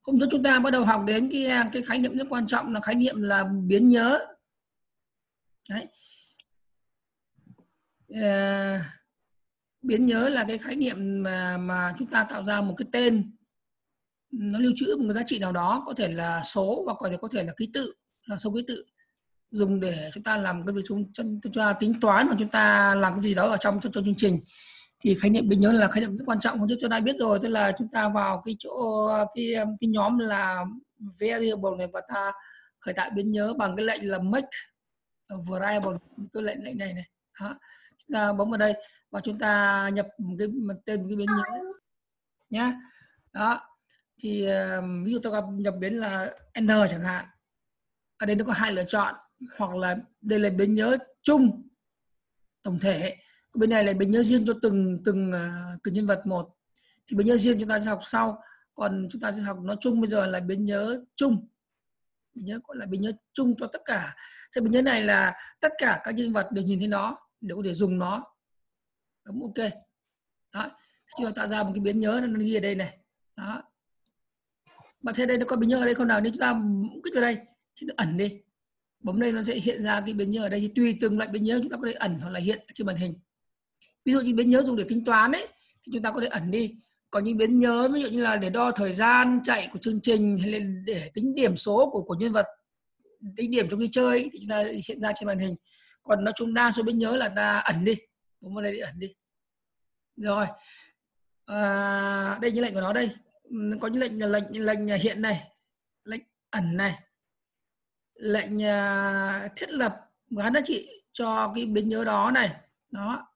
Hôm trước chúng ta bắt đầu học đến cái khái niệm rất quan trọng là khái niệm là biến nhớ. Đấy. Biến nhớ là cái khái niệm mà chúng ta tạo ra một cái tên, nó lưu trữ một cái giá trị nào đó, có thể là số hoặc có thể là ký tự, là số ký tự, dùng để chúng ta làm cái việc chúng ta tính toán, hoặc chúng ta làm cái gì đó ở trong chương trình. Thì khái niệm biến nhớ là khái niệm rất quan trọng. Hôm trước chúng ta biết rồi, tức là chúng ta vào cái chỗ cái nhóm là variable này, và ta khởi tạo biến nhớ bằng cái lệnh là make variable, cái lệnh này này. Đó. Chúng ta bấm vào đây và chúng ta nhập một tên cái biến nhớ nhá. Đó. Thì ví dụ tôi nhập biến là n chẳng hạn, ở đây nó có hai lựa chọn, hoặc là đây là biến nhớ chung tổng thể, bên này là biến nhớ riêng cho từng nhân vật một. Thì biến nhớ riêng chúng ta sẽ học sau, còn chúng ta sẽ học nói chung bây giờ là biến nhớ chung. Biến nhớ gọi là biến nhớ chung cho tất cả. Thế biến nhớ này là tất cả các nhân vật đều nhìn thấy nó, đều có thể dùng nó. Đúng, ok. Đó. Chúng ta tạo ra một cái biến nhớ, nó ghi ở đây này. Đó. Bạn thấy đây nó có biến nhớ ở đây không nào? Nếu chúng ta kích vào đây thì nó ẩn đi, bấm đây nó sẽ hiện ra cái biến nhớ ở đây. Thì tùy từng loại biến nhớ chúng ta có thể ẩn hoặc là hiện trên màn hình. Ví dụ như biến nhớ dùng để tính toán ấy thì chúng ta có thể ẩn đi. Còn những biến nhớ ví dụ như là để đo thời gian chạy của chương trình, hay là để tính điểm số của nhân vật, tính điểm trong khi chơi ấy, thì chúng ta hiện ra trên màn hình. Còn nói chung đa số biến nhớ là ta ẩn đi, bấm vào đây để ẩn đi. Rồi đây những lệnh của nó đây, có những lệnh là lệnh hiện này, lệnh ẩn này, lệnh thiết lập gắn giá trị cho cái biến nhớ đó này. Đó.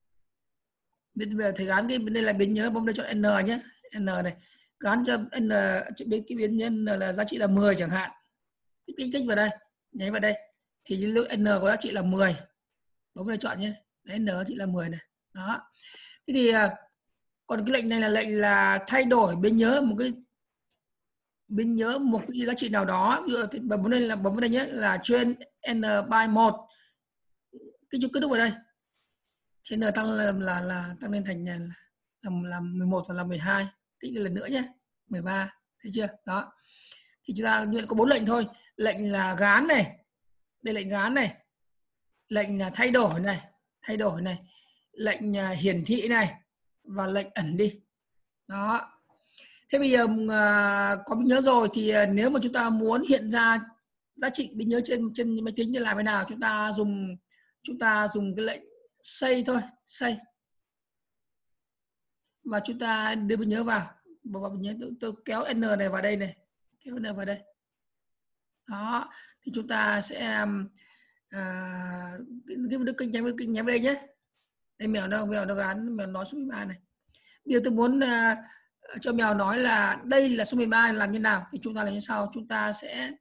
Bây giờ thầy gắn cái đây là biến nhớ, bấm đây chọn n nhé, n này, gắn cho n cái biến nhân là giá trị là 10 chẳng hạn. Tích vào đây, nhảy vào đây thì lượng n có giá trị là 10, bấm đây chọn nhé, đấy, n giá trị là 10 này. Đó. Thế thì còn cái lệnh này là lệnh là thay đổi biến nhớ một cái giá trị nào đó. Ví dụ bấm vào đây nhé, là chuyên n by 1, cái kết thúc vào đây thì n tăng là tăng lên thành là 11 hoặc là 12, cái lần nữa nhé, 13, thấy chưa? Đó. Thì chúng ta có 4 lệnh thôi. Lệnh là gán này, đây lệnh gán này, lệnh là thay đổi này, lệnh hiển thị này, và lệnh ẩn đi. Đó. Thế bây giờ có biến nhớ rồi thì nếu mà chúng ta muốn hiện ra giá trị biến nhớ trên máy tính thì làm thế nào? Chúng ta dùng cái lệnh say thôi, say, và chúng ta đưa biến nhớ vào biến nhớ. Tôi kéo n này vào đây này, kéo n vào đây. Đó. Thì chúng ta sẽ cái nhém vào đây nhé. Đây mèo nó gắn, mèo nói số 13 này. Bây giờ tôi muốn cho mèo nói là đây là số 13, làm như nào? Thì chúng ta làm như sau, chúng ta sẽ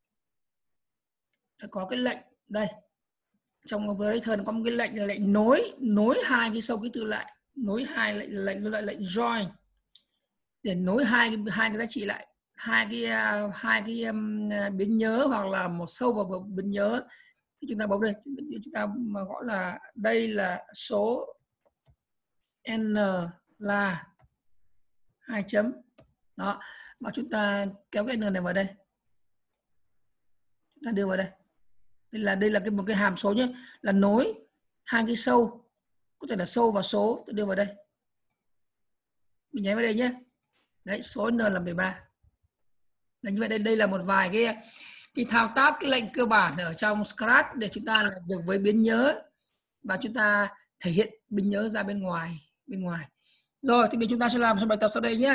phải có cái lệnh đây. Trong operator có một cái lệnh là lệnh nối hai cái sau ký tự lại, nối hai lệnh join, để nối hai cái giá trị lại, hai cái biến nhớ hoặc là một sâu vào biến nhớ. Thì chúng ta bấm đây, chúng ta mà gọi là đây là số n là 2 chấm. Đó, và chúng ta kéo cái n này vào đây, chúng ta đưa vào đây. Đây là một cái hàm số nhé, là nối hai cái sâu, có thể là sâu và số, tôi đưa vào đây, mình nháy vào đây nhé. Đấy, số n là 13. Đấy, như vậy đây là một vài cái thao tác, cái lệnh cơ bản ở trong Scratch để chúng ta làm việc với biến nhớ và chúng ta thể hiện biến nhớ ra bên ngoài. Rồi thì chúng ta sẽ làm trong bài tập sau đây nhé.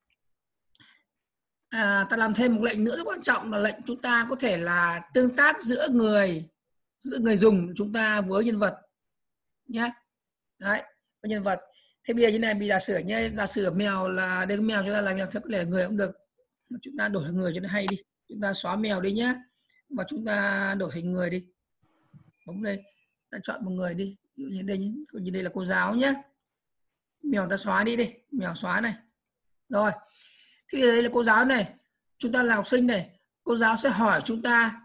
Ta làm thêm một lệnh nữa rất quan trọng là lệnh chúng ta có thể là tương tác giữa người dùng chúng ta với nhân vật nhé. Đấy, với nhân vật. Thế bây giờ như này, bây giờ giả sử mèo là đây, mèo chúng ta làm mèo, có thể là người cũng được, chúng ta đổi thành người cho nó hay đi. Chúng ta xóa mèo đi nhé, và chúng ta đổi thành người đi. Bấm đây, ta chọn một người đi, như đây là cô giáo nhé. Mèo ta xóa đi, mèo xóa này. Rồi, thì đây là cô giáo này, chúng ta là học sinh này, cô giáo sẽ hỏi chúng ta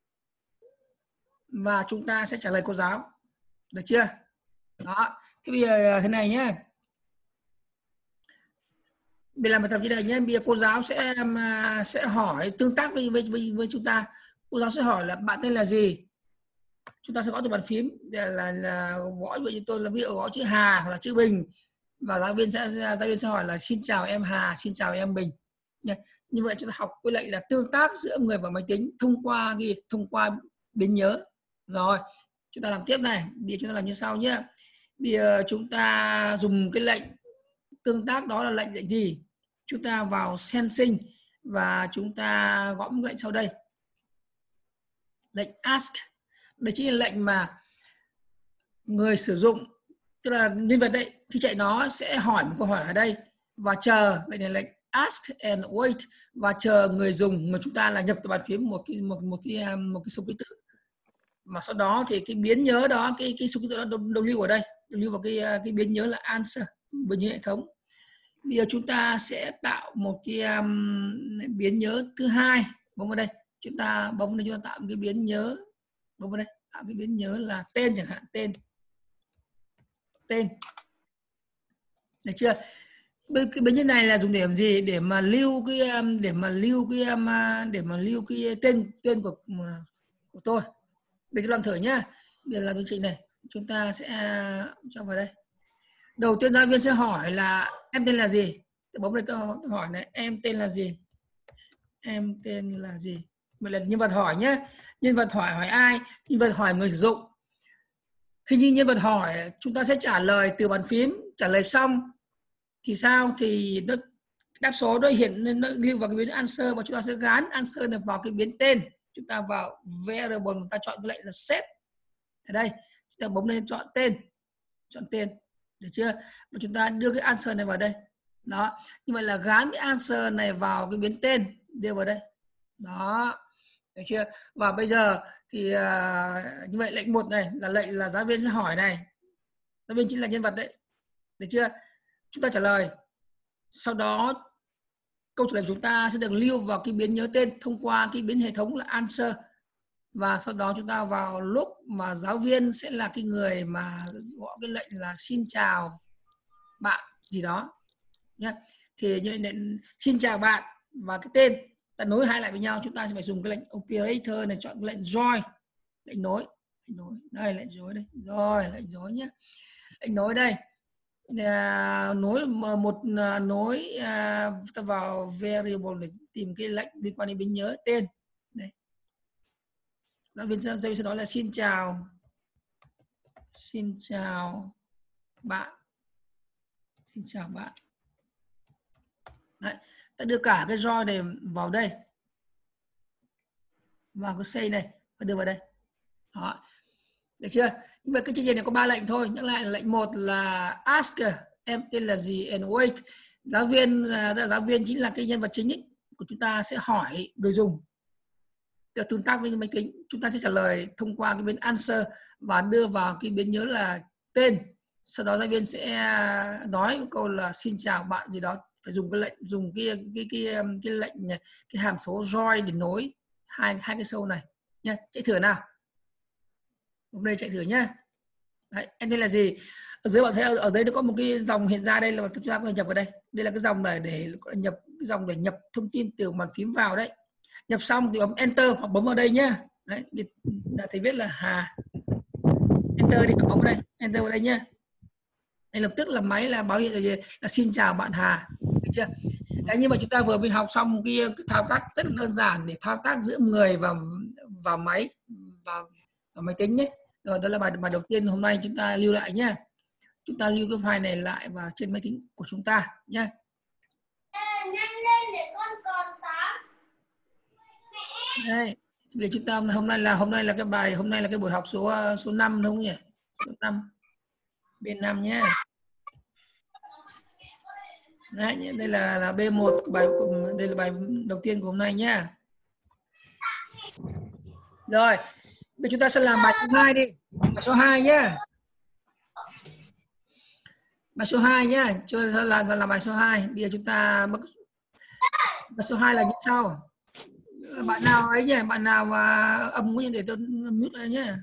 và chúng ta sẽ trả lời cô giáo, được chưa? Đó. Thế bây giờ thế này nhé, Mình làm bài tập như này nhé. Bây giờ cô giáo sẽ hỏi tương tác với chúng ta. Cô giáo sẽ hỏi là bạn tên là gì. Chúng ta sẽ gõ từ bàn phím là gõ như tôi là ví dụ gõ chữ Hà hoặc là chữ Bình, và giáo viên sẽ hỏi là xin chào em Hà, xin chào em Bình. Như vậy chúng ta học cái lệnh là tương tác giữa người và máy tính thông qua biến nhớ. Rồi chúng ta làm tiếp này. Bây giờ chúng ta làm như sau nhé. Bây giờ chúng ta dùng cái lệnh tương tác đó là lệnh gì? Chúng ta vào sensing và chúng ta gõ một lệnh sau đây. Lệnh ask. Đây chính là lệnh mà người sử dụng, tức là nhân vật đấy, khi chạy nó sẽ hỏi một câu hỏi ở đây và chờ. Lệnh này lệnh ask and wait, và chờ người dùng, người chúng ta là nhập từ bàn phím một cái số ký tự, mà sau đó thì cái biến nhớ đó, cái số ký tự đó đâu lưu ở đây, đâu lưu vào cái biến nhớ là answer, biến nhớ hệ thống. Bây giờ chúng ta sẽ tạo một cái biến nhớ thứ hai. Bấm vào đây, chúng ta bấm vào đây, chúng ta tạo một cái biến nhớ, bấm vào đây, tạo cái biến nhớ là tên chẳng hạn, tên. Được chưa? Cái biến nhớ này là dùng để làm gì? Để mà lưu cái tên của tôi. Bây giờ làm thử nhá. Bây giờ làm chương trình này, chúng ta sẽ cho vào đây. Đầu tiên giáo viên sẽ hỏi là em tên là gì. Bấm đây, tôi hỏi này, em tên là gì? Em tên là gì? Vậy là nhân vật hỏi nhé. Nhân vật hỏi ai? Nhân vật hỏi người sử dụng. Khi nhân vật hỏi, chúng ta sẽ trả lời từ bàn phím. Trả lời xong thì sao? Thì đáp số nó nó lưu vào cái biến answer, và chúng ta sẽ gán answer này vào cái biến tên. Chúng ta vào variable, chúng ta chọn cái lệnh là set. Ở đây chúng ta bấm lên chọn tên, được chưa? Và chúng ta đưa cái answer này vào đây. Đó, như vậy là gán cái answer này vào cái biến tên, đưa vào đây. Đó, được chưa? Và bây giờ thì như vậy lệnh 1 này là lệnh là giáo viên sẽ hỏi này. Giáo viên chính là nhân vật đấy. Được chưa? Chúng ta trả lời. Sau đó câu trả lời của chúng ta sẽ được lưu vào cái biến nhớ tên thông qua cái biến hệ thống là answer. Và sau đó chúng ta vào lúc mà giáo viên sẽ là cái người mà gọi cái lệnh là xin chào bạn gì đó nhé. Thì như vậy xin chào bạn và cái tên ta nối hai lại với nhau, chúng ta sẽ phải dùng cái lệnh operator này, chọn cái lệnh join, lệnh nối. Đây lệnh nối đây, rồi lệnh nối nhé. Lệnh nối đây, nối ta vào variable để tìm cái lệnh liên quan đến biến nhớ tên. Đây, giáo viên sẽ nói là xin chào bạn, Đấy, ta đưa cả cái join này vào đây, vào cái say này và đưa vào đây. Đó, được chưa? Nhưng mà cái chương trình này có 3 lệnh thôi. Nhắc lại là lệnh 1 là ask em tên là gì and wait. Giáo viên chính là cái nhân vật chính ấy, của chúng ta sẽ hỏi người dùng tương tác với máy tính. Chúng ta sẽ trả lời thông qua cái biến answer và đưa vào cái biến nhớ là tên. Sau đó giáo viên sẽ nói một câu là xin chào bạn gì đó, phải dùng cái lệnh, dùng cái lệnh, cái hàm số join để nối hai cái sâu này nhé. Chạy thử nào. Hôm nay chạy thử nhé. Đấy, em đây là gì? Ở dưới bạn thấy ở đây nó có một cái dòng hiện ra đây, là chúng ta có thể nhập vào đây. Đây là cái dòng này để nhập cái dòng để nhập thông tin từ bàn phím vào đấy. Nhập xong thì bấm enter hoặc bấm vào đây nhé. Đấy, thầy viết là Hà. Enter đi, bấm vào đây, enter vào đây nhé. Đây lập tức là máy là báo hiện là xin chào bạn Hà. Được chưa? Đấy, nhưng mà chúng ta vừa mới học xong cái thao tác rất là đơn giản để thao tác giữa người và máy và máy tính nhé. Rồi, đó là bài đầu tiên hôm nay chúng ta lưu lại nhé. Chúng ta lưu cái file này lại vào trên máy tính của chúng ta nhé. Nhanh lên để con còn tắm. Đây, vì chúng ta hôm nay là cái buổi học số 5 đúng không nhỉ? Số 5. B5 nhé. Đấy, đây là B1 của đây là bài đầu tiên của hôm nay nhé. Rồi, bây chúng ta sẽ làm bài số 2 đi. Bài số 2 nhé. Bài số 2 nhé. Chưa là bài số 2. Bây giờ chúng ta bài số 2 là như sau. Bạn nào ấy nhỉ? Bạn nào mà âm mũi để tôi mute lại nhé.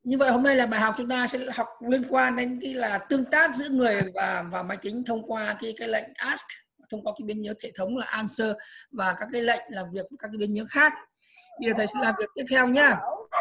Như vậy hôm nay là bài học chúng ta sẽ học liên quan đến cái là tương tác giữa người và máy tính thông qua cái lệnh ask, thông qua cái biến nhớ hệ thống là answer và các cái lệnh làm việc với các cái biến nhớ khác. Bây giờ thầy sẽ làm việc tiếp theo nhá.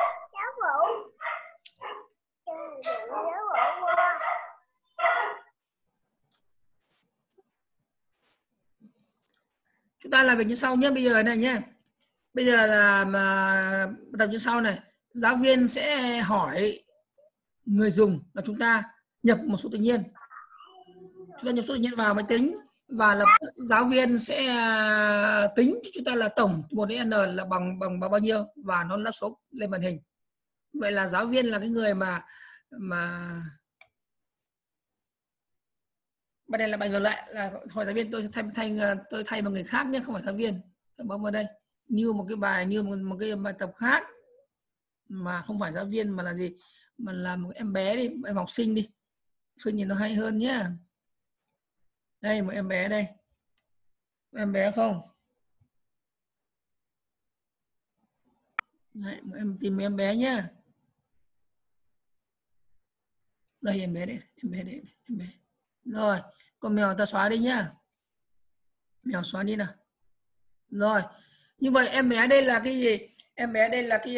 Chúng ta làm việc như sau nhé. Bây giờ này nhé. Bây giờ là tập như sau này. Giáo viên sẽ hỏi người dùng là chúng ta nhập một số tự nhiên. Chúng ta nhập số tự nhiên vào máy tính và lập tức giáo viên sẽ tính cho chúng ta là tổng 1 đến n là bằng bao nhiêu và nó là số lên màn hình. Vậy là giáo viên là cái người mà bài này là bài ngược lại, là hỏi giáo viên, tôi thay bằng người khác nhé, không phải giáo viên. Tôi bấm vào đây như một cái bài, như một cái bài tập khác mà không phải giáo viên mà là gì, mà là một em bé đi, em học sinh đi, sinh nhìn nó hay hơn nhé. Đây một em bé đây, em bé không? Đấy, em tìm em bé nhá. Đây em bé đây, em bé. Rồi, con mèo ta xóa đi nhá. Mèo xóa đi nào. Rồi, như vậy em bé đây là cái gì? Em bé đây là cái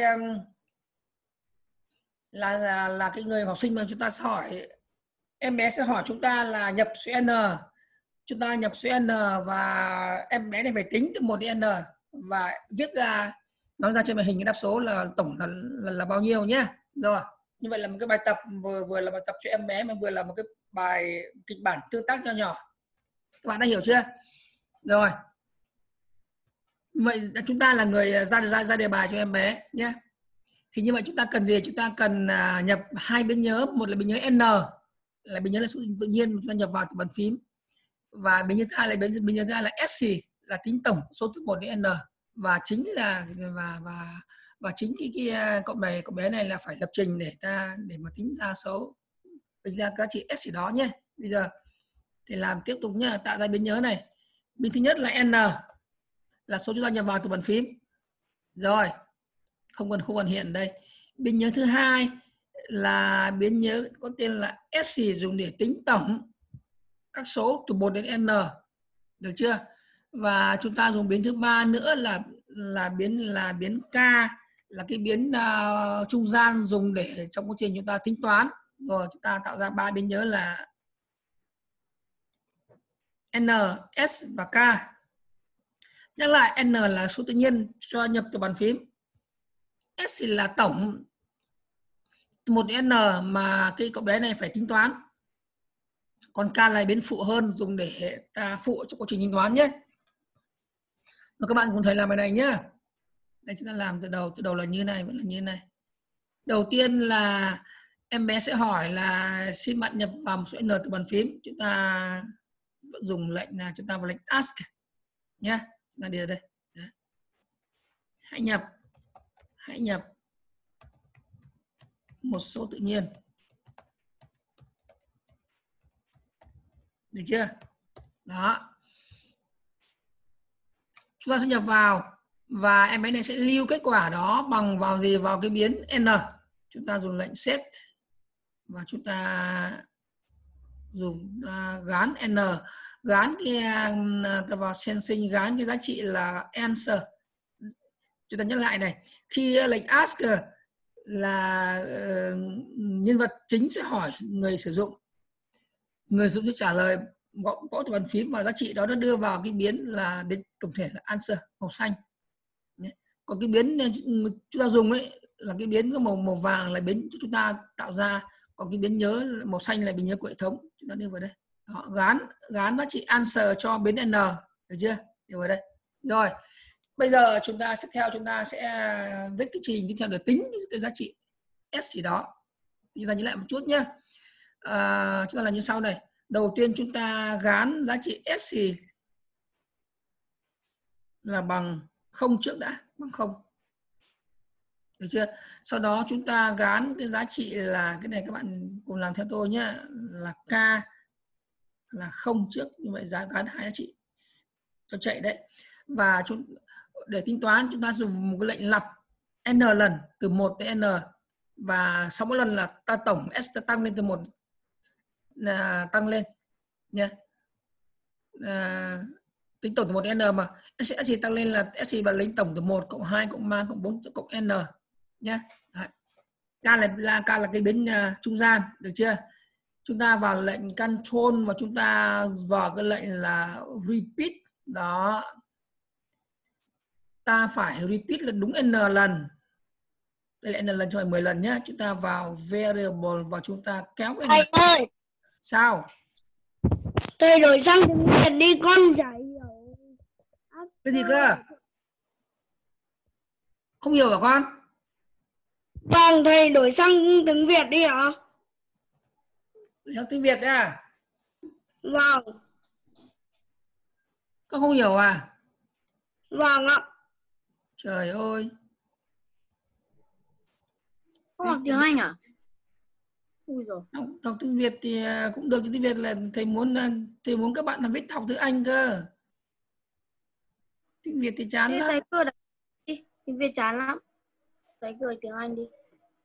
là cái người học sinh mà chúng ta sẽ hỏi. Em bé sẽ hỏi chúng ta là nhập số n. Chúng ta nhập số n và em bé này phải tính từ 1 đến n và viết ra, nói ra trên màn hình cái đáp số là tổng là bao nhiêu nhé. Rồi, như vậy là một cái bài tập vừa là bài tập cho em bé mà vừa là một cái bài kịch bản tương tác nho nhỏ. Các bạn đã hiểu chưa? Rồi. Vậy chúng ta là người ra đề bài cho em bé nhé. Thì như vậy chúng ta cần gì? Chúng ta cần nhập hai biến nhớ, một là biến nhớ n là biến nhớ là số tự nhiên chúng ta nhập vào từ bàn phím, và biến nhớ thứ hai là biến nhớ thứ hai là sc là tính tổng số từ 1 đến n, và chính là và chính cái cậu bé này là phải lập trình để mà tính ra số, tính ra giá trị sc đó nhé. Bây giờ thì làm tiếp tục nhá, tạo ra biến nhớ này. Biến thứ nhất là n là số chúng ta nhập vào từ bàn phím. Rồi, không cần hiện đây. Biến nhớ thứ hai là biến nhớ có tên là sc, dùng để tính tổng các số từ 1 đến n, được chưa? Và chúng ta dùng biến thứ ba nữa là biến k, là cái biến trung gian dùng để trong quá trình chúng ta tính toán. Rồi chúng ta tạo ra 3 biến nhớ là n, s và k. Nhắc lại, n là số tự nhiên cho nhập từ bàn phím, s là tổng từ 1 đến n mà cái cậu bé này phải tính toán, còn k là biến phụ hơn, dùng để ta phụ trong quá trình tính toán nhé. Rồi các bạn cùng thầy làm bài này nhé. Đây chúng ta làm từ đầu là như này, vẫn là như này. Đầu tiên là em bé sẽ hỏi là xin bạn nhập vào một số n từ bàn phím. Chúng ta dùng lệnh là chúng ta vào lệnh ask nhé. Chúng ta đi ở đây. Đấy. Hãy nhập một số tự nhiên. Được chưa? Đó. Chúng ta sẽ nhập vào và em bé này sẽ lưu kết quả đó bằng vào gì? Vào cái biến n. Chúng ta dùng lệnh set và chúng ta dùng gán n, gán cái vào sensing, gán cái giá trị là answer. Chúng ta nhắc lại này, khi lệnh ask là nhân vật chính sẽ hỏi người sử dụng sẽ trả lời gõ từ bàn phím và giá trị đó nó đưa vào cái biến là biến tổng thể là answer màu xanh. Còn cái biến chúng ta dùng ấy là cái biến có màu vàng là biến chúng ta tạo ra, còn cái biến nhớ màu xanh là biến nhớ của hệ thống. Chúng ta đưa vào đây. Đó, gán giá trị answer cho biến n, được chưa? Đưa vào đây. Rồi, bây giờ chúng ta sẽ viết cái trình tiếp theo để tính cái giá trị s đó. Chúng ta nhớ lại một chút nhé. Chúng ta làm như sau này. Đầu tiên chúng ta gán giá trị s là bằng 0 trước đã, bằng 0. Được chưa? Sau đó chúng ta gán cái giá trị là cái này, các bạn cùng làm theo tôi nhé, là k là 0 trước, như vậy gán hai giá trị cho chạy đấy. Và để tính toán chúng ta dùng một cái lệnh lặp n lần từ 1 tới n và sau mỗi lần là ta tổng S ta tăng lên từ 1 tăng lên nha. Tính tổng từ 1 đến n mà SC tăng lên là SC bạn lấy tổng từ 1 cộng 2 cộng 3 cộng 4 cộng n nhé. K là cái biến trung gian, được chưa? Chúng ta vào lệnh control và chúng ta vào cái lệnh là repeat đó, ta phải repeat là đúng n lần. Đây là n lần cho phải 10 lần nhé. Chúng ta vào variable và chúng ta kéo cái Thầy ơi, sao? thầy đổi sang tiếng Việt đi, con chả hiểu. Cái gì cơ? Không hiểu hả con? Vâng, thầy đổi sang tiếng Việt đi ạ. Theo tiếng Việt đấy à? Vâng, Con không hiểu à? vâng ạ. Trời ơi. Không học tiếng Anh à? Ui rồi. Học tiếng Việt thì cũng được, tiếng Việt là thầy muốn các bạn là viết học tiếng Anh cơ. Tiếng Việt thì chán Thế lắm. thầy cứ đặt đi, tiếng Việt chán lắm. Thầy cứ tiếng Anh đi.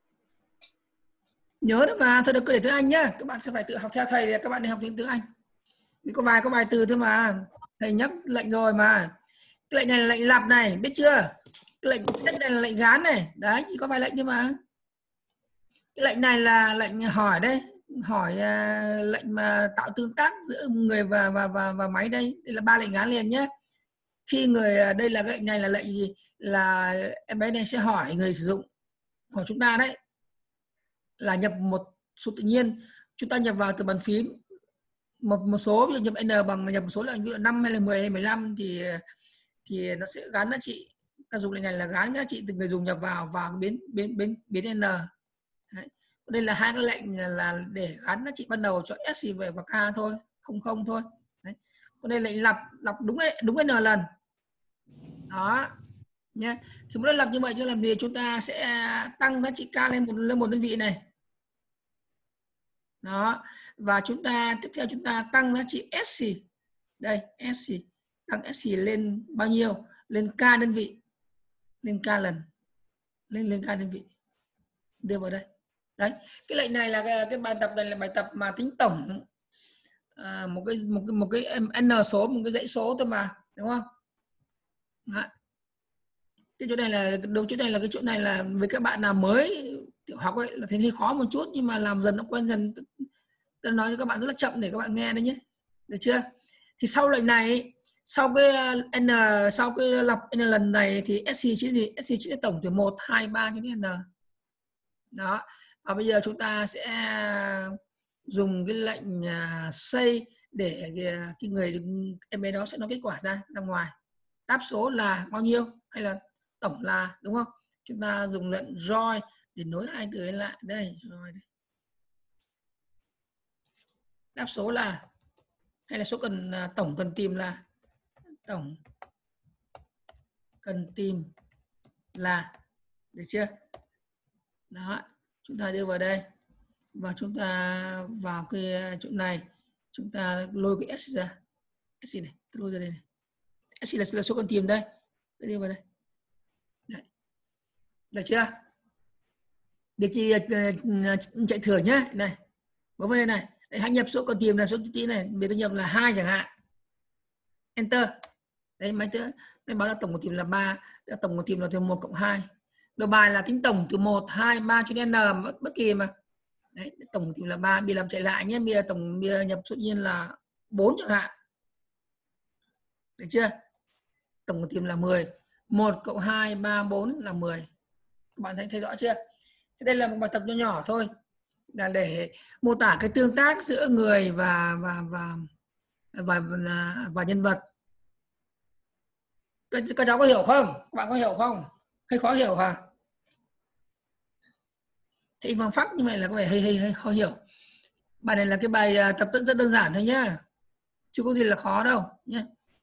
Nhớ đấy mà, thôi được, cứ để tiếng Anh nhá. Các bạn sẽ phải tự học theo thầy để các bạn đi học tiếng Anh. Thì có vài từ thôi mà. Thầy nhắc lệnh rồi mà. Cái lệnh này là lệnh lặp này, biết chưa? Cái lệnh set này là lệnh gán này. Đấy, chỉ có vài lệnh thôi mà. Cái lệnh này là lệnh hỏi đây, hỏi lệnh mà tạo tương tác giữa người và máy đây. Đây là 3 lệnh gán liền nhé. Khi người đây là cái lệnh này là lệnh gì? Là em bé này sẽ hỏi người sử dụng của chúng ta đấy là nhập một số tự nhiên, chúng ta nhập vào từ bàn phím một số, ví dụ nhập n bằng nhập một số là ví dụ 5 hay là 10 hay 15 thì nó sẽ gán giá trị. Ta dùng lệnh này là gán giá trị từ người dùng nhập vào biến n. Đấy. Đây là hai cái lệnh là để gắn giá trị ban đầu cho S về và K thôi, không thôi. Đấy. Còn đây lệnh lặp đúng n lần. Đó. Nhé. Thì mỗi lần lặp như vậy chứ làm gì, chúng ta sẽ tăng giá trị K lên một đơn vị này. Đó. Và chúng ta tiếp theo chúng ta tăng giá trị SC. Đây, SC. Tăng SC lên bao nhiêu? Lên K đơn vị. Lên K lần. Lên K đơn vị. Đưa vào đây. Đấy, cái lệnh này là cái bài tập này là bài tập mà tính tổng một cái n số, một cái dãy số thôi mà, đúng không? Đấy. Cái chỗ này là cái chỗ này là với các bạn nào mới tiểu học ấy là thấy hơi khó một chút, nhưng mà làm dần nó quen dần. Tôi nói cho các bạn rất là chậm để các bạn nghe đấy nhé, được chưa? Thì sau lệnh này, sau cái lặp n lần này thì SC chính gì? SC chính là tổng từ 1, 2, 3 cho đến n. Đó. Và bây giờ chúng ta sẽ dùng cái lệnh say để cái người em bé đó sẽ nói kết quả ra ngoài. Đáp số là bao nhiêu hay là tổng là, đúng không? Chúng ta dùng lệnh join để nối hai từ ấy lại. Đây, rồi đây. Đáp số là hay là số cần tổng cần tìm là tổng cần tìm là, được chưa? Đó, chúng ta đưa vào đây và chúng ta vào cái chỗ này, chúng ta lôi cái S ra, S này, lôi ra đây này. S là số cần tìm đây, đưa vào đây. Đấy. Được chưa? Để chị chạy thử nhé. Này, bấm vào đây này. Đấy, hãy nhập số cần tìm là số tí này, bây tôi nhập là 2 chẳng hạn. Enter. Đấy, máy báo là tổng cần tìm là 3, tổng cần tìm là từ 1 cộng 2. Đồ bài là tính tổng từ 1, 2, 3 cho đến n bất kỳ mà. Đấy, tổng thì là 3, bây giờ làm chạy lại nhé, bây giờ nhập số nhiên là 4 chẳng hạn. Được chưa? Tổng tìm là 10. 1 cộng 2, 3, 4 là 10. Các bạn thấy rõ chưa? Thế đây là một bài tập nhỏ nhỏ thôi, là để mô tả cái tương tác giữa người và nhân vật. Các cháu có hiểu không? Các bạn có hiểu không? Hay khó hiểu hả? Thế bằng phắc như vậy là có vẻ hơi khó hiểu. Bài này là cái bài tập rất đơn giản thôi nhá, chứ có gì là khó đâu nhé.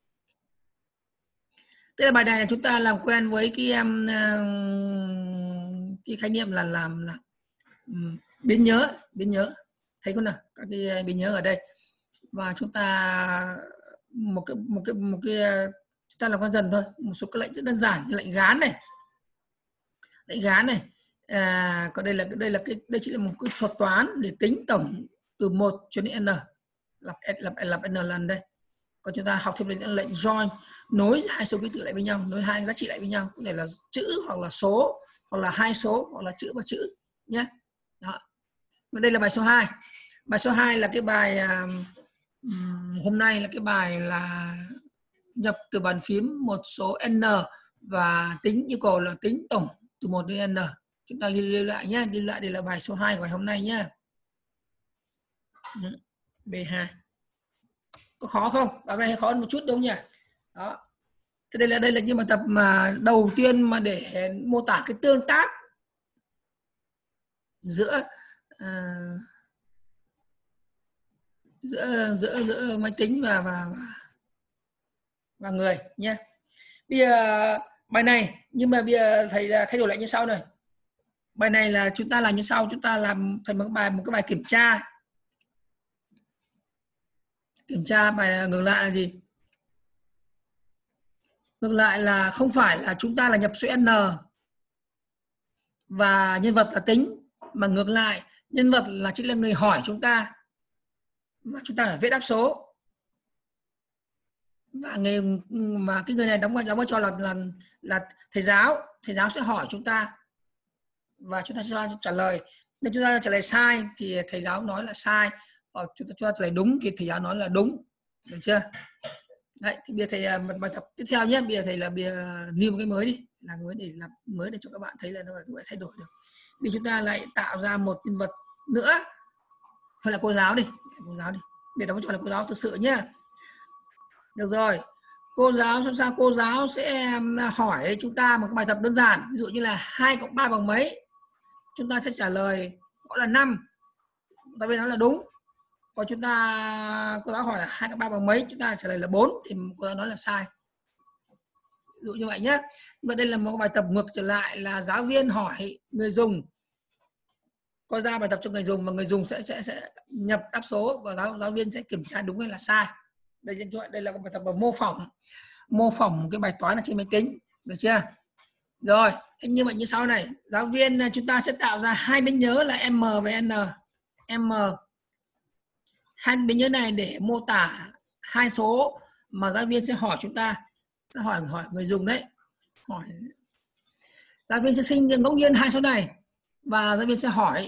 Tức là bài này là chúng ta làm quen với cái khái niệm là biến nhớ, thấy không nào? Các cái biến nhớ ở đây, và chúng ta một cái chúng ta làm quen dần thôi. Một số cái lệnh rất đơn giản như lệnh gán này, Còn đây chỉ là một cái thuật toán để tính tổng từ 1 cho đến n, lặp n lần đây. Còn chúng ta học thêm đến lệnh join, nối hai số ký tự lại với nhau, nối hai giá trị lại với nhau, có thể là chữ hoặc là số, hoặc là hai số, hoặc là chữ và chữ nhé. Đó. Và đây là bài số 2. Bài số 2 là cái bài hôm nay là cái bài là nhập từ bàn phím một số n và tính yêu cầu là tính tổng từ 1 đến n. Chúng ta ghi lại nhé, ghi lại đây là bài số 2 của ngày hôm nay nhé. B2. Có khó không? Bài này khó một chút đúng không nhỉ? Đó. Thế đây là những bài tập mà đầu tiên mà để mô tả cái tương tác giữa máy tính và người nhé. Bây giờ bài này, nhưng mà bây giờ thầy thay đổi lại như sau này. Bài này là chúng ta làm như sau, chúng ta làm thành một cái bài kiểm tra. Kiểm tra bài ngược lại là gì? Ngược lại là không phải là chúng ta là nhập số n và nhân vật là tính, mà ngược lại nhân vật là chính là người hỏi chúng ta và chúng ta phải viết đáp số. Và cái người này đóng vai trò là thầy giáo sẽ hỏi chúng ta và chúng ta sẽ trả lời. Nếu chúng ta trả lời sai thì thầy giáo nói là sai, hoặc chúng ta trả lời đúng thì thầy giáo nói là đúng, được chưa? Đấy, thì bây giờ thầy bài tập tiếp theo nhé. Bây giờ thầy new một cái mới đi, là mới để cho các bạn thấy là nó có thể thay đổi được. Bây giờ chúng ta lại tạo ra một nhân vật nữa, thôi là cô giáo đi, để đóng vai trò là cô giáo thực sự nhé. Được rồi, cô giáo cô giáo sẽ hỏi chúng ta một cái bài tập đơn giản, ví dụ như là 2 cộng 3 bằng mấy, chúng ta sẽ trả lời gọi là 5, giáo viên nói là đúng. Còn cô giáo hỏi là 2 cộng 3 bằng mấy, chúng ta trả lời là 4 thì cô giáo nói là sai. Ví dụ như vậy nhé. Và đây là một bài tập ngược trở lại, là giáo viên hỏi người dùng, có ra bài tập cho người dùng và người dùng sẽ nhập đáp số và giáo viên sẽ kiểm tra đúng hay là sai. Đây là một bài tập mô phỏng cái bài toán ở trên máy tính, được chưa? Rồi, thế như vậy như sau này, giáo viên chúng ta sẽ tạo ra hai biến nhớ là m và n. Hai biến nhớ này để mô tả hai số mà giáo viên sẽ hỏi chúng ta, sẽ hỏi người dùng đấy. Giáo viên sẽ sinh ngẫu nhiên hai số này và giáo viên sẽ hỏi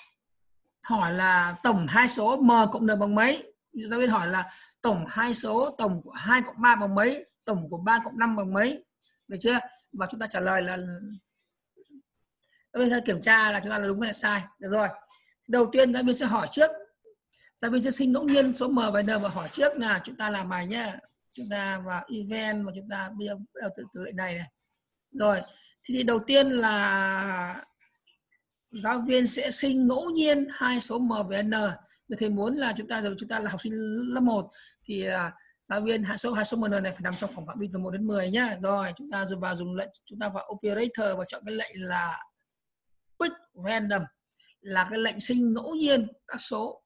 là tổng hai số m cộng n bằng mấy. Giáo viên hỏi là tổng hai số, tổng của 2 cộng 3 bằng mấy, tổng của 3 cộng 5 bằng mấy, được chưa? Và chúng ta trả lời là giáo viên sẽ kiểm tra là chúng ta là đúng hay là sai. Được rồi. Đầu tiên giáo viên sẽ hỏi trước. Giáo viên sẽ sinh ngẫu nhiên số m và n và hỏi trước là chúng ta làm bài nhé. Chúng ta vào event và chúng ta bây giờ từ lệnh này này. Rồi, thì đầu tiên là giáo viên sẽ sinh ngẫu nhiên hai số m và n. Thầy muốn là chúng ta là học sinh lớp 1 thì giáo viên hai số m này phải nằm trong khoảng phạm vi từ 1 đến 10 nhá. Rồi, chúng ta dùng lệnh, chúng ta vào operator và chọn cái lệnh là pick random, là cái lệnh sinh ngẫu nhiên các số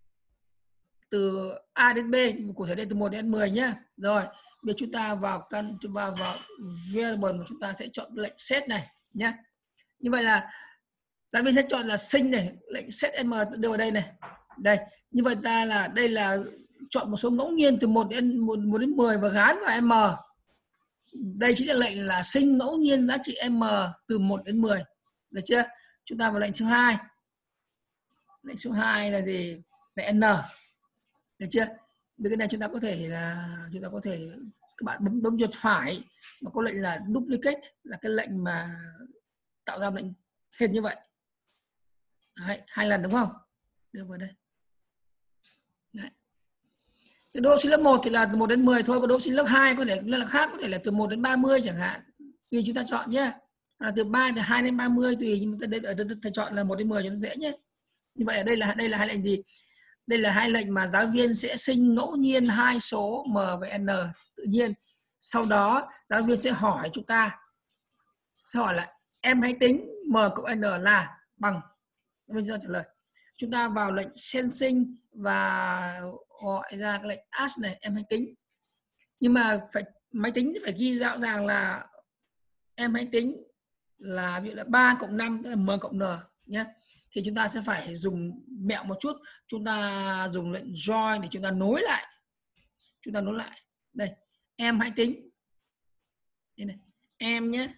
từ A đến B, cụ thể đây từ 1 đến 10 nhé. Rồi, bây giờ chúng ta vào variable mà chúng ta sẽ chọn lệnh set này nhé. Như vậy là giáo viên sẽ chọn là sinh này, lệnh set m đưa vào đây này. Đây, như vậy đây là chọn một số ngẫu nhiên từ 1 đến 10 và gán vào m. Đây chính là lệnh là sinh ngẫu nhiên giá trị m từ 1 đến 10. Được chưa? Chúng ta vào lệnh số 2. Lệnh số 2 là gì? Lệnh n. Được chưa? Với cái này chúng ta có thể các bạn bấm chuột phải mà có lệnh là duplicate, là cái lệnh mà tạo ra lệnh hệt như vậy. Đấy, 2 lần đúng không? Đưa vào đây. Đấy. Cái đô sinh lớp 1 thì là từ 1 đến 10 thôi, còn đô sinh lớp 2 có thể là khác, có thể là từ 1 đến 30 chẳng hạn. Tùy chúng ta chọn nhé. Là từ 2 đến 30 tùy, nhưng mà ở đây thầy chọn là 1 đến 10 cho nó dễ nhé. Như vậy ở đây là hai lệnh gì? Đây là hai lệnh mà giáo viên sẽ sinh ngẫu nhiên hai số m và n tự nhiên. Sau đó giáo viên sẽ hỏi chúng ta, sẽ hỏi là em hãy tính m cộng n là bằng. Bây giờ trả lời. Chúng ta vào lệnh sensing và gọi ra cái lệnh ask này, em hãy tính. Nhưng mà máy tính phải ghi rõ ràng là em hãy tính là ví dụ là 3 cộng 5 tức là m cộng n nhé. Thì chúng ta sẽ phải dùng mẹo một chút, chúng ta dùng lệnh join để chúng ta nối lại. Chúng ta nối lại. Đây, em hãy tính. Đây này, em nhé.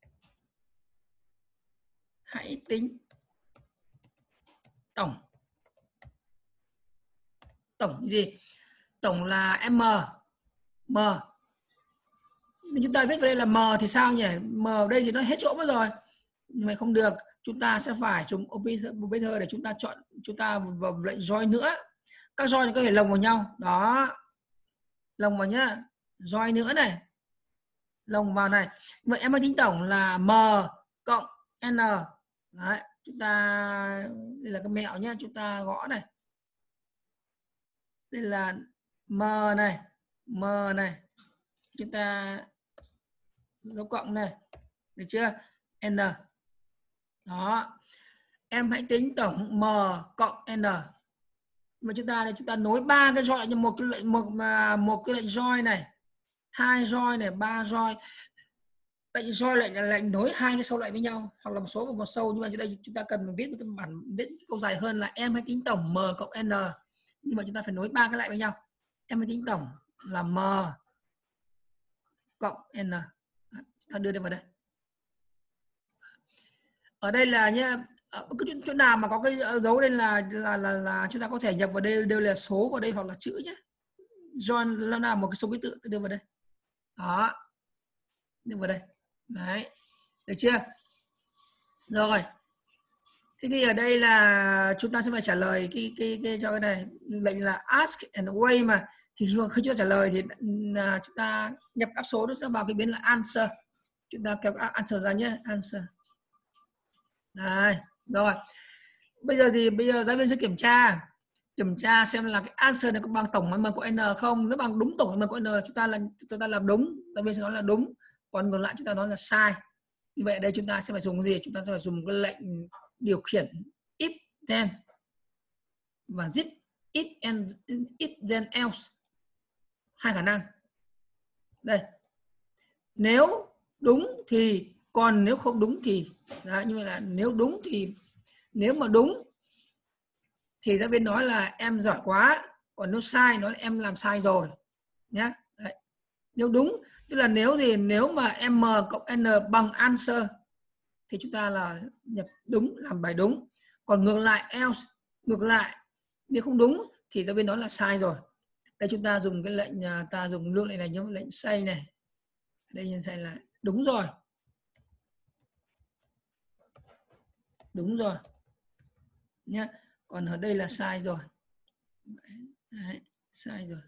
Hãy tính tổng. Tổng gì? Tổng là m. M. Nếu chúng ta viết vào đây là m thì sao nhỉ? M ở đây thì nó hết chỗ mất rồi. Nhưng mà không được, chúng ta sẽ phải dùng operator để chúng ta chọn, chúng ta vào lệnh join nữa. Các join này có thể lồng vào nhau. Đó. Lồng vào nhá. Join nữa này. Lồng vào này. Vậy em hãy tính tổng là m cộng n. Đấy, chúng ta đây là cái mẹo nhé, chúng ta gõ này. Đây là m này, m này. Chúng ta dấu cộng này. Được chưa? N. Đó. Em hãy tính tổng m cộng n. Mà chúng ta nối ba cái join, một cái lệnh join này, hai join này, ba join. Lệnh join là lệnh nối hai cái sâu lại với nhau, hoặc là một số và một sâu, nhưng mà đây chúng ta cần viết một cái bản, viết câu dài hơn là em hãy tính tổng m cộng n. Nhưng mà chúng ta phải nối ba cái lại với nhau. Em hãy tính tổng là m cộng n. Ta đưa đây vào đây. Ở đây là nhá, cái chỗ nào mà có cái dấu đây là chúng ta có thể nhập vào đây, đều là số vào đây hoặc là chữ nhé. John nó là một cái số ký tự, đưa vào đây. Đó. Đưa vào đây. Đấy. Được chưa? Rồi. Thế thì ở đây là chúng ta sẽ phải trả lời cái cho cái này, lệnh là ask and wait mà. Thì khi chúng ta trả lời thì chúng ta nhập đáp số nó sẽ vào cái biến là answer. Chúng ta kéo answer ra nhé, answer. Đây, rồi. Bây giờ giáo viên sẽ kiểm tra xem là cái answer này có bằng tổng m của n không. Nếu bằng đúng tổng m của n chúng ta làm đúng, giáo viên sẽ nói là đúng. Còn ngược lại chúng ta nói là sai. Như vậy đây chúng ta sẽ phải dùng gì? Chúng ta sẽ phải dùng cái lệnh điều khiển if then và zip if then else. Hai khả năng. Đây. Nếu đúng thì, còn nếu không đúng thì. Đấy, như vậy là nếu đúng thì, nếu mà đúng thì giáo viên nói là em giỏi quá, còn nếu sai nói là em làm sai rồi nhé. Đấy. Nếu đúng tức là nếu mà m cộng n bằng answer thì chúng ta là nhập đúng, làm bài đúng. Còn ngược lại else, ngược lại nếu không đúng thì giáo viên nói là sai rồi. Đây chúng ta dùng cái lệnh, ta dùng lượng này giống lệnh say này. Đây nhân say là đúng rồi. Đúng rồi nhé. Còn ở đây là sai rồi. Đấy, sai rồi.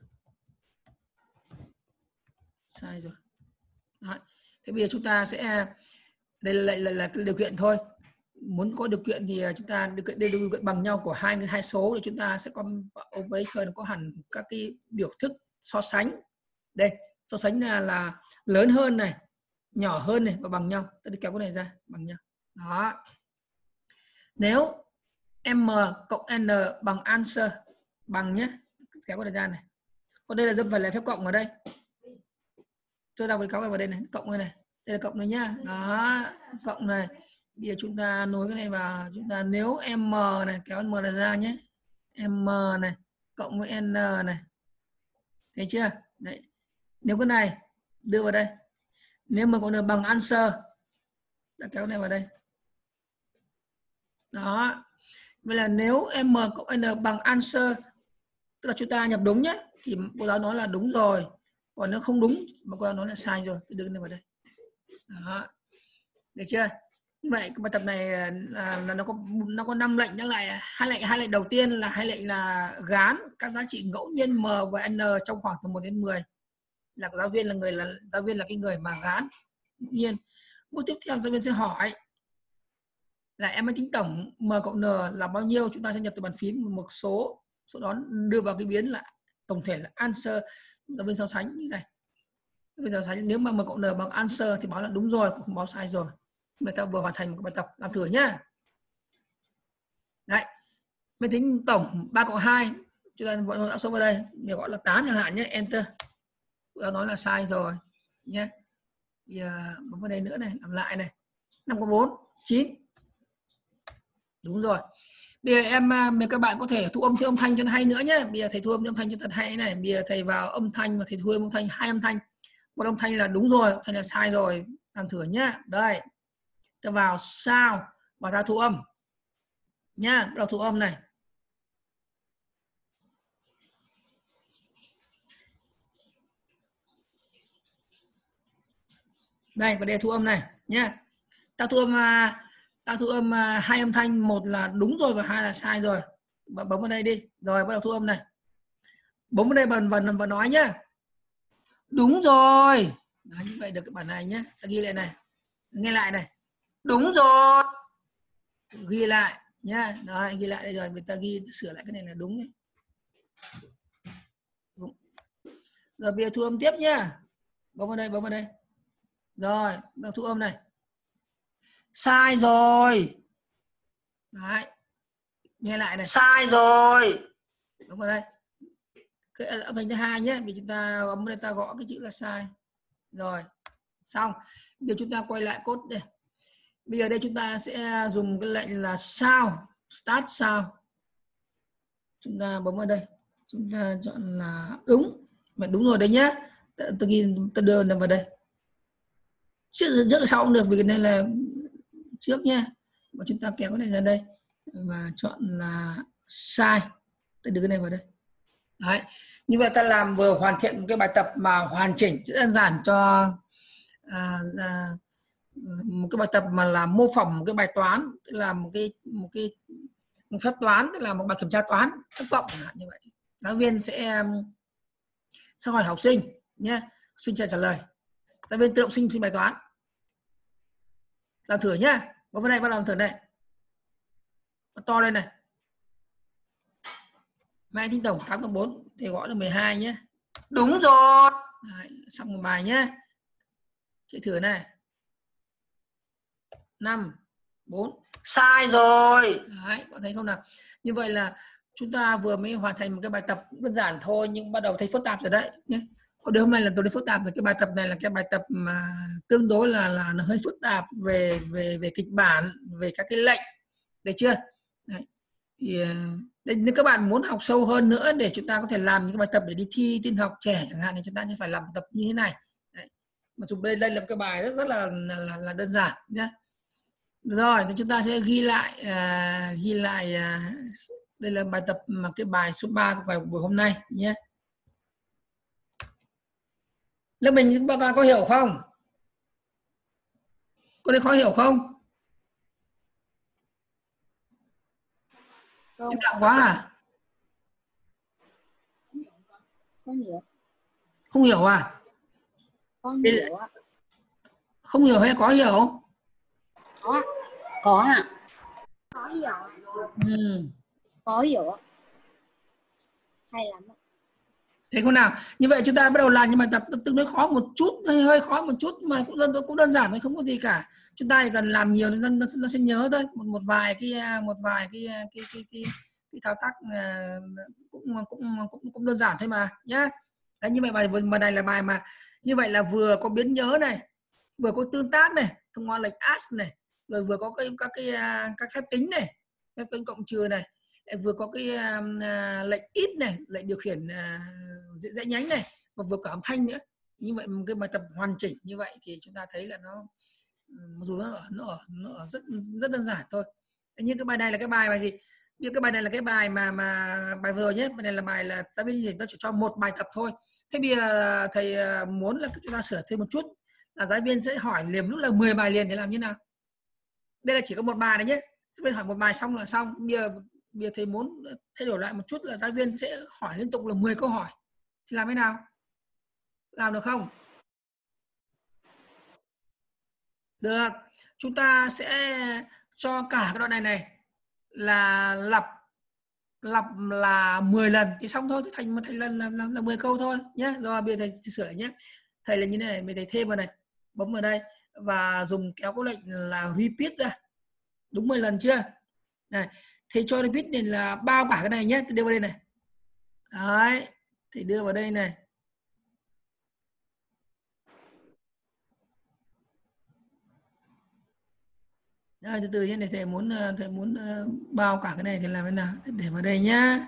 Sai rồi. Đấy. Thế bây giờ chúng ta sẽ, đây là cái điều kiện thôi. Muốn có điều kiện thì chúng ta điều kiện bằng nhau của hai số thì chúng ta sẽ có operator, có hẳn các cái biểu thức so sánh. Đây, so sánh là lớn hơn này, nhỏ hơn này và bằng nhau. Ta đi kéo cái này ra, bằng nhau. Đó. Nếu m cộng n bằng answer, bằng nhé, kéo cái này ra này. Còn đây là dân phải là phép cộng ở đây. Tôi đọc cái kéo vào đây này, cộng này này. Đây là cộng này nhá. Đó, cộng này. Bây giờ chúng ta nối cái này vào, chúng ta nếu m này, kéo m này ra nhé. M này cộng với n này. Thấy chưa? Đấy. Nếu cái này đưa vào đây. Nếu m cộng n bằng answer, ta kéo này vào đây. Đó. Vậy là nếu m cộng n bằng answer, tức là chúng ta nhập đúng nhé, thì cô giáo nói là đúng rồi. Còn nếu không đúng mà cô giáo nói là sai rồi, thì đưa cái này vào đây. Đó. Được chưa? Như vậy cái bài tập này là nó có 5 lệnh. Nhắc lại hai lệnh đầu tiên là hai lệnh là gán các giá trị ngẫu nhiên m và n trong khoảng từ 1 đến 10. Là giáo viên là cái người mà gán ngẫu nhiên. Bước tiếp theo giáo viên sẽ hỏi là em hãy tính tổng m cộng n là bao nhiêu, chúng ta sẽ nhập từ bàn phím một số, sau đó đưa vào cái biến là tổng thể là answer. Giáo viên so sánh như này. Bây giờ sánh nếu mà m cộng n bằng answer thì báo là đúng rồi, không báo sai rồi. Người ta vừa hoàn thành một cái bài tập, làm thử nhá. Đấy. Máy tính tổng 3 cộng 2, chúng ta đã số vào đây, mình gọi là 8 chẳng hạn nhé, enter. Chúng ta nói là sai rồi nhé. Bây giờ bấm vào đây nữa này, làm lại này. 5 cộng 4 9. Đúng rồi. Bây giờ các bạn có thể thu âm thêm âm thanh cho nó hay nữa nhé. Bây giờ thầy thu âm âm thanh cho thật hay này. Bây giờ thầy vào âm thanh và thầy thu âm âm thanh, 2 âm thanh. Một âm thanh là đúng rồi, âm thanh là sai rồi. Làm thử nhá. Đây. Ta vào sound và ta thu âm. Nhá, bắt đầu thu âm này. Đây, và đây thu âm này nhá. Ta thu âm 2 âm thanh, một là đúng rồi và 2 là sai rồi. Bấm vào đây đi. Rồi bắt đầu thu âm này. Bấm vào đây và nói nhá. Đúng rồi. Đó, như vậy được cái bản này nhé. Ta ghi lại này. Nghe lại này. Đúng rồi. Ghi lại nhá. Đó, ghi lại đây rồi. Người ta sửa lại cái này là đúng nhé. Đúng. Rồi bây giờ thu âm tiếp nhá. Bấm vào đây. Rồi, bắt thu âm này. Sai rồi. Đấy. Nghe lại này. Sai rồi. Bấm vào đây. Cái âm thanh thứ hai nhé, vì chúng ta bấm đây ta gõ cái chữ là sai. Rồi, xong. Bây giờ chúng ta quay lại code đây. Bây giờ đây chúng ta sẽ dùng cái lệnh là sound, start sound. Chúng ta bấm vào đây. Chúng ta chọn là đúng. Mà đúng rồi đấy nhá. Ta đưa nó vào đây. Trước sau cũng được vì cái này là trước nhá. Và chúng ta kéo cái này ra đây và chọn là sai. Ta đưa cái này vào đây. Đấy. Như vậy ta làm vừa hoàn thiện một cái bài tập mà hoàn chỉnh, rất đơn giản cho một cái bài tập mà là mô phỏng một cái bài toán, tức là một phép toán, tức là một bài kiểm tra toán thất vọng như vậy. Giáo viên sẽ hỏi học sinh nhé, học sinh trả lời, giáo viên tự động xin bài toán. Làm thử nhá. Bấm vào đây, bắt đầu làm thử này. Nó to lên này. Mai tính tổng 8 cộng 4 thì gọi là 12 nhé. Đúng rồi. Đấy, xong một bài nhé. Chạy thử này. 5 4. Sai rồi. Đấy, có thấy không nào? Như vậy là chúng ta vừa mới hoàn thành một cái bài tập đơn giản thôi, nhưng bắt đầu thấy phức tạp rồi đấy nhé. Hôm nay là tôi thấy phức tạp rồi. Cái bài tập này là cái bài tập mà tương đối là hơi phức tạp về kịch bản, về các cái lệnh, được chưa? Đấy. Thì nếu các bạn muốn học sâu hơn nữa để chúng ta có thể làm những cái bài tập để đi thi tin học trẻ chẳng hạn, thì chúng ta sẽ phải làm bài tập như thế này. Đấy. Mà chúng đây là một cái bài rất là đơn giản nhé. Rồi thì chúng ta sẽ ghi lại đây là bài tập mà cái bài số 3 của buổi hôm nay nhé. Lớp mình các bạn có hiểu không? Có thấy khó hiểu không? Im lặng quá à? Không hiểu. Không hiểu à? Không hiểu ạ. Không hiểu hay có hiểu? Có ạ. Có hiểu. Có hiểu ạ. Hay lắm ạ. Thế không nào? Như vậy chúng ta bắt đầu làm những bài tập tương đối khó một chút, hơi khó một chút mà cũng đơn giản thôi, không có gì cả. Chúng ta chỉ cần làm nhiều nên nó sẽ nhớ thôi. Một vài cái thao tác cũng đơn giản thôi mà nhá. Đấy, như vậy bài này là bài mà như vậy là vừa có biến nhớ này, vừa có tương tác này, thông qua lệnh ask này, rồi vừa có các phép tính này, phép tính cộng trừ này, vừa có cái lệnh ít này, lệnh điều khiển dãy nhánh này, và vừa có âm thanh nữa. Như vậy một cái bài tập hoàn chỉnh như vậy thì chúng ta thấy là nó mặc dù nó ở rất đơn giản thôi. Nhưng cái bài này là cái bài gì? Như cái bài này là cái bài mà bài vừa rồi nhé, bài này là bài là giáo viên thì nó chỉ cho một bài tập thôi. Thế bây giờ thầy muốn là chúng ta sửa thêm một chút, là giáo viên sẽ hỏi liền lúc là 10 bài liền thì làm như nào? Đây là chỉ có một bài đấy nhé, giáo viên hỏi một bài xong là xong. Bây giờ thầy muốn thay đổi lại một chút là giáo viên sẽ hỏi liên tục là 10 câu hỏi thì làm thế nào? Làm được không? Được. Chúng ta sẽ cho cả cái đoạn này là lặp là 10 lần thì xong thôi, thành lần là 10 câu thôi nhé. Rồi bây giờ thầy sửa lại nhé. Thầy là như thế này, bây thầy thêm vào này, bấm vào đây và dùng kéo cái lệnh là repeat ra. Đúng 10 lần chưa? Này, thầy cho repeat này là bao cả cái này nhé, đưa vào đây này. Đấy, thầy đưa vào đây này. Từ từ nhé, để thầy muốn bao cả cái này thì làm thế nào? Để vào đây nhá.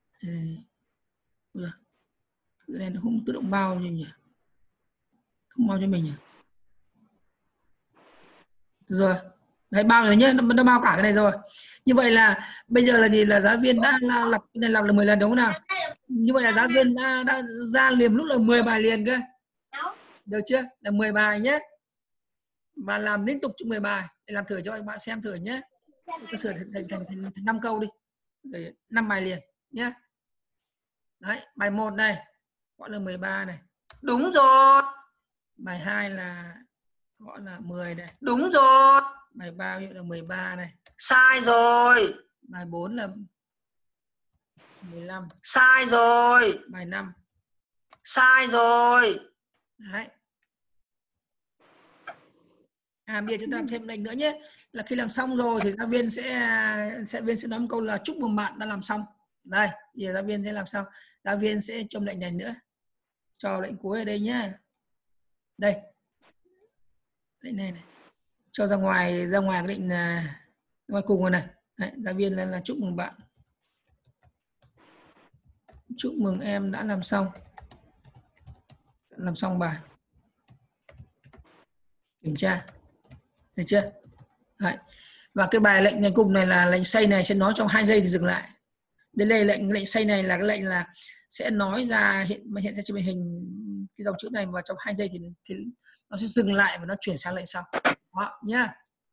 Cái này nó không tự động bao cho nhỉ? Không bao cho mình nhỉ? Rồi. Đấy, bao rồi nhé, nó bao cả cái này rồi. Như vậy là bây giờ là gì, là giáo viên đã lặp cái này, lặp là 10 lần đúng không nào? Như vậy là giáo viên đã ra liền lúc là 10 bài liền cơ. Được chưa? Là 10 bài nhé. Và làm liên tục trong 10 bài để làm thử cho các bạn xem thử nhé. Tôi sửa thành 5 câu đi. Để 5 bài liền nhé. Đấy, bài 1 này gọi là 13 này. Đúng rồi. Bài 2 là gọi là 10 này. Đúng rồi. Bài 3 ví dụ là 13 này. Sai rồi. Bài 4 là 15. Sai rồi. Bài 5. Sai rồi. Đấy. Bây giờ chúng ta làm thêm lệnh nữa nhé, là khi làm xong rồi thì giáo viên sẽ nói một câu là chúc mừng bạn đã làm xong. Đây, bây giờ giáo viên sẽ làm sao? Giáo viên sẽ cho lệnh này nữa, cho lệnh cuối ở đây nhé. Đây, lệnh này này, cho ra ngoài cái lệnh ngoài cùng rồi này. Đấy, giáo viên là chúc mừng bạn, chúc mừng em đã làm xong bài, kiểm tra. Được chưa? Đấy. Và cái bài lệnh này cùng này là lệnh say này sẽ nói trong 2 giây thì dừng lại. Đây là lệnh say này là cái lệnh là sẽ nói ra hiện ra trên màn hình cái dòng chữ này, và trong 2 giây thì nó sẽ dừng lại và nó chuyển sang lệnh sau. Đó nhá.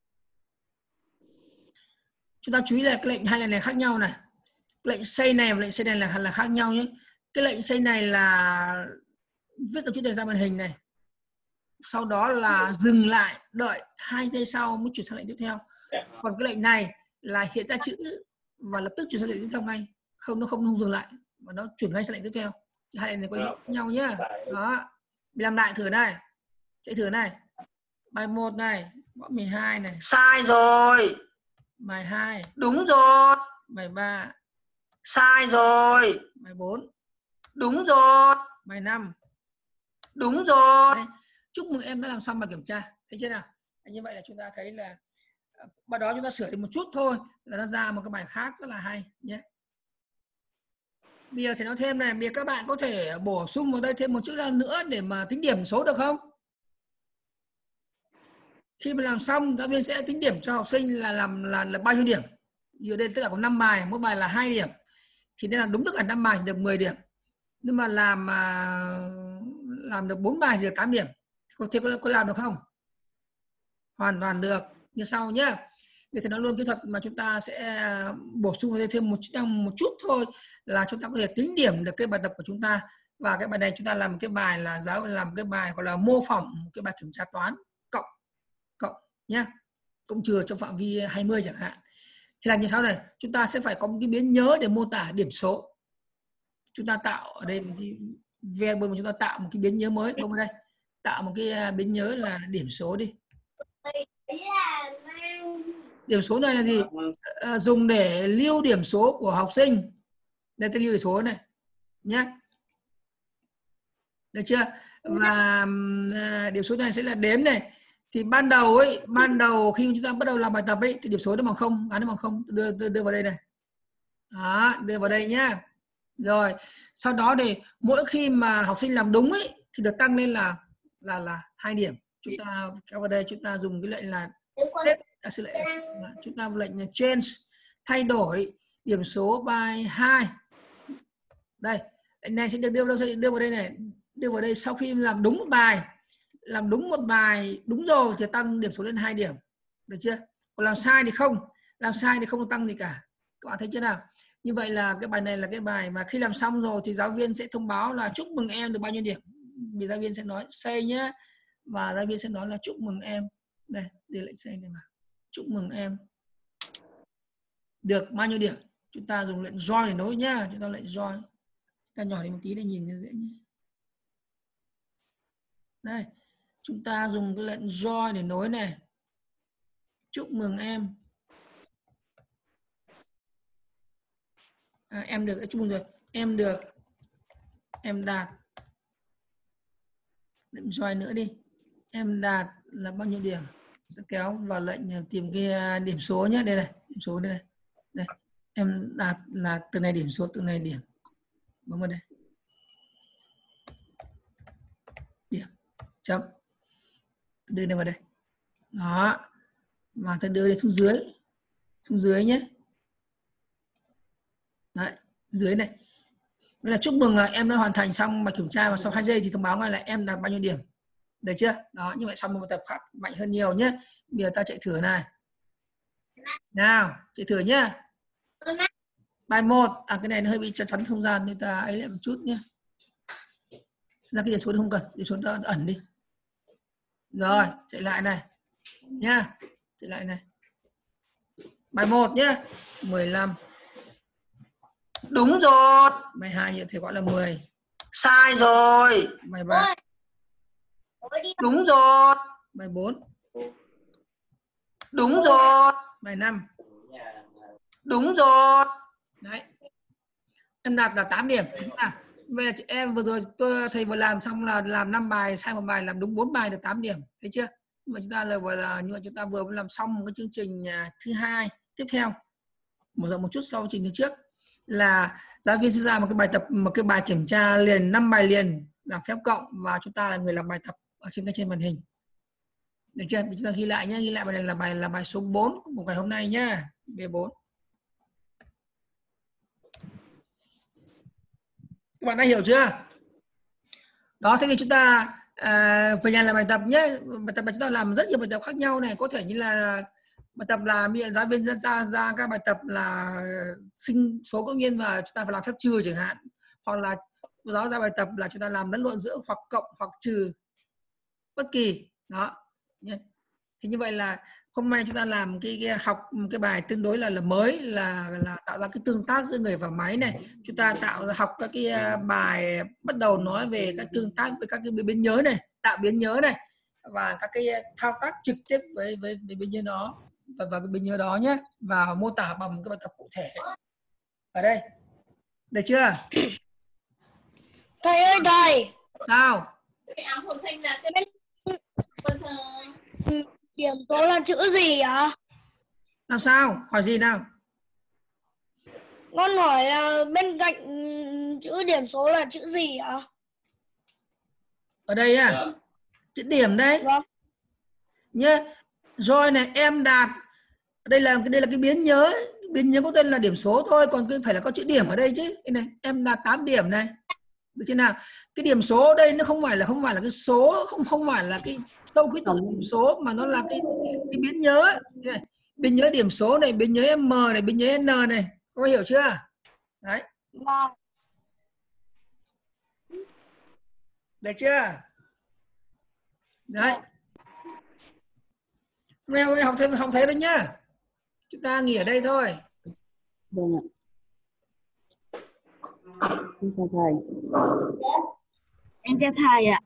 Chúng ta chú ý là cái lệnh hai này khác nhau này. Lệnh say này và lệnh say này là khác nhau nhé. Cái lệnh say này là viết dòng chữ này ra màn hình này. Sau đó là dừng lại, đợi 2 giây sau mới chuyển sang lệnh tiếp theo. Còn cái lệnh này là hiện ra chữ và lập tức chuyển sang lệnh tiếp theo ngay, nó không dừng lại và nó chuyển ngay sang lệnh tiếp theo. Hai lệnh này có ý nghĩa nhau nhá. Đó, mình làm lại thử này, chạy thử này. Bài 1 này, gõ 12 này. Sai rồi. Bài 2, đúng rồi. Bài 3, sai rồi. Bài 4, đúng rồi. Bài 5, đúng rồi. Đây. Chúc mừng em đã làm xong bài kiểm tra. Thấy chưa nào? Như vậy là chúng ta thấy là bài đó chúng ta sửa thêm một chút thôi là nó ra một cái bài khác rất là hay nhé. Bây giờ thì nói thêm này, bây giờ các bạn có thể bổ sung vào đây thêm một chữ nữa để mà tính điểm số được không? Khi mà làm xong, giáo viên sẽ tính điểm cho học sinh là bao nhiêu điểm. Giờ đây tất cả có 5 bài, mỗi bài là 2 điểm. Thì nên là đúng tất cả 5 bài thì được 10 điểm. Nhưng mà làm được 4 bài thì được 8 điểm. Thì có làm được không? Hoàn toàn được. Như sau nhé. Vậy thì nó luôn kỹ thuật mà chúng ta sẽ bổ sung vào đây thêm một chút thôi, là chúng ta có thể tính điểm được cái bài tập của chúng ta. Và cái bài này chúng ta làm cái bài là làm cái bài gọi là mô phỏng cái bài kiểm tra toán cộng nhé, cộng trừ trong phạm vi 20 chẳng hạn. Thì làm như sau này, chúng ta sẽ phải có một cái biến nhớ để mô tả điểm số. Chúng ta tạo ở đây một cái variable mà chúng ta tạo một cái biến nhớ mới. Bông ở đây tạo một cái biến nhớ là điểm số đi. Điểm số này là gì? Dùng để lưu điểm số của học sinh. Đây tôi lưu điểm số này nhé. Được chưa? Và điểm số này sẽ là đếm này. Thì ban đầu khi chúng ta bắt đầu làm bài tập ấy thì điểm số nó bằng 0, gắn nó bằng 0, đưa vào đây này. Đó, đưa vào đây nhá. Rồi, sau đó thì mỗi khi mà học sinh làm đúng ấy thì được tăng lên là 2 điểm. Chúng ta kéo vào đây, chúng ta dùng cái lệnh là chúng ta lệnh là change, thay đổi điểm số by 2. Đây, lệnh này sẽ được đưa vào đây này, đưa vào đây sau khi làm đúng một bài đúng rồi thì tăng điểm số lên 2 điểm. Được chưa? Còn làm sai thì không tăng gì cả. Các bạn thấy chưa nào? Như vậy là cái bài này là cái bài mà khi làm xong rồi thì giáo viên sẽ thông báo là chúc mừng em được bao nhiêu điểm. Vì giáo viên sẽ nói say nhé, và giáo viên sẽ nói là chúc mừng em. Đây, để lệnh say này mà. Chúc mừng em được bao nhiêu điểm. Chúng ta dùng lệnh join để nối nhá. Chúng ta lệnh join. Ta nhỏ đi một tí để nhìn cho dễ nhé. Đây, chúng ta dùng cái lệnh join để nối này. Chúc mừng em. Em được, chúc mừng rồi. Em đạt. Lệnh join nữa đi. Em đạt là bao nhiêu điểm? kéo vào lệnh tìm cái điểm số nhé. Đây này, điểm số đây này. Đây, em đặt là từ này điểm số, từ này điểm. Bấm vào đây. Điểm, chấm. Đưa đây vào đây. Đó. Và ta đưa đây xuống dưới nhé. Đấy, dưới này. Đây là chúc mừng em đã hoàn thành xong bài kiểm tra, và sau 2 giây thì thông báo ngay là em đạt bao nhiêu điểm. Được chưa? Đó, như vậy xong một bài tập khác mạnh hơn nhiều nhé. Bây giờ ta chạy thử này. Nào, chạy thử nhé. Bài 1, cái này nó hơi bị chắn không gian nên ta ấy lại một chút nhé. Là cái điểm số không cần, điểm số ta ẩn đi. Rồi, chạy lại này. Nha. Chạy lại này. Bài 1 nhé. 15. Đúng rồi. Bài 2 như thế gọi là 10. Sai rồi. Bài 3. Đúng rồi. Bài 4. Đúng rồi. Bài 5. Đúng rồi. Đấy. Em đạt là 8 điểm. Vậy là chị em vừa rồi thầy vừa làm xong là làm 5 bài, sai 1 bài, làm đúng 4 bài được 8 điểm. Thấy chưa? Nhưng mà chúng ta vừa làm xong một cái chương trình thứ 2 tiếp theo. Mở rộng một chút sau chương trình trước là giáo viên sẽ ra một cái bài kiểm tra liền, 5 bài liền làm phép cộng, và chúng ta là người làm bài tập ở trên màn hình. Được chưa? Chúng ta ghi lại nhé, ghi lại bài này là bài số 4 của ngày hôm nay nhé. B4. Các bạn đã hiểu chưa? Đó, thế thì chúng ta về nhà làm bài tập nhé. Bài tập là chúng ta làm rất nhiều bài tập khác nhau này, có thể như là bài tập là giáo viên ra các bài tập là sinh số ngẫu nhiên và chúng ta phải làm phép trừ chẳng hạn, hoặc là cô giáo ra bài tập là chúng ta làm lẫn lộn giữa hoặc cộng hoặc trừ bất kỳ. Đó. Thì như vậy là hôm nay chúng ta làm học cái bài tương đối là mới, là tạo ra cái tương tác giữa người và máy này. Chúng ta học các cái bài bắt đầu nói về các tương tác với các cái biến nhớ này, tạo biến nhớ này, và các cái thao tác trực tiếp với biến nhớ đó và cái biến nhớ đó nhé, và mô tả bằng cái bài tập cụ thể ở đây. Được chưa? Thầy ơi thầy. Sao? Điểm số là chữ gì ạ? Làm sao? Hỏi gì nào? Con hỏi là bên cạnh chữ điểm số là chữ gì ạ? Ở đây chữ điểm đây. Vâng. Nhé. Rồi này, em đạt. Đây là cái biến nhớ có tên là điểm số thôi, còn phải là có chữ điểm ở đây chứ. Đây này, em đạt 8 điểm này. Được chưa nào? Cái điểm số ở đây nó không phải là cái số, không phải là cái sâu ký tự điểm số, mà nó là cái biến nhớ. Này, biến nhớ điểm số này, biến nhớ M này, biến nhớ N này. Có hiểu chưa? Đấy. Vâng. Được chưa? Đấy. Mẹ học thế đấy nhá. Chúng ta nghỉ ở đây thôi. Vâng ạ. Em chào thầy. Em chào thầy ạ.